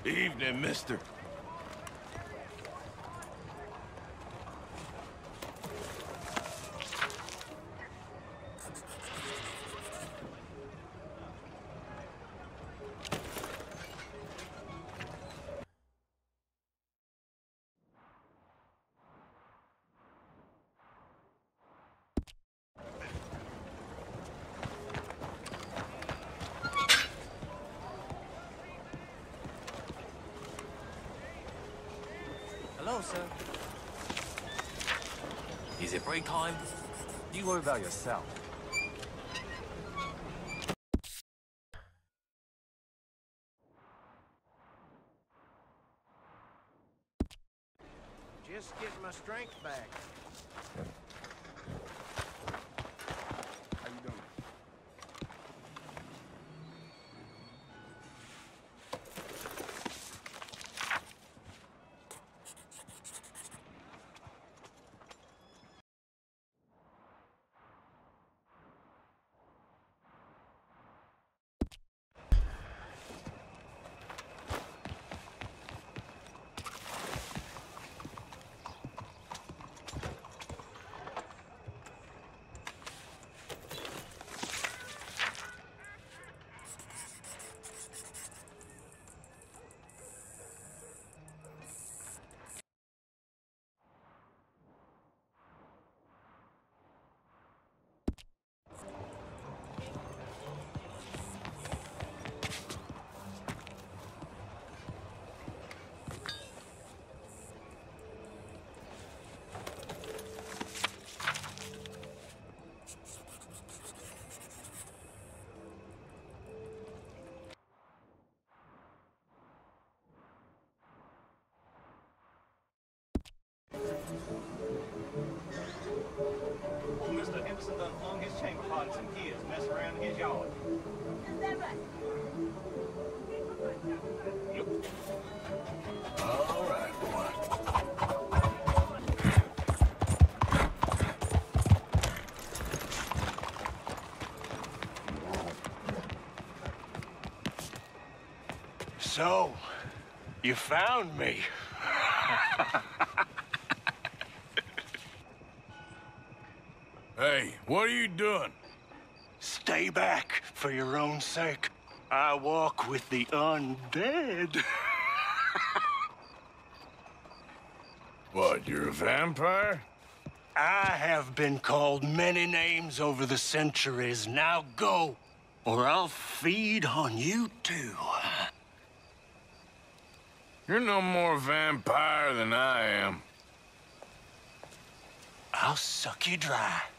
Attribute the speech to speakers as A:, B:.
A: Evening, mister.
B: Hello, sir. Is it break time? You worry about yourself.
C: Just getting my strength back. How you doing?
D: Mr. Henderson done flung his chamber pot at some kids messing around in his yard.
E: Is that right?
D: Yep.
A: All right, boy. So, you found me.
F: Hey, what are you doing?
A: Stay back for your own sake. I walk with the undead.
F: What, you're a vampire?
A: I have been called many names over the centuries. Now go, or I'll feed on you too.
F: You're no more vampire than I am.
A: I'll suck you dry.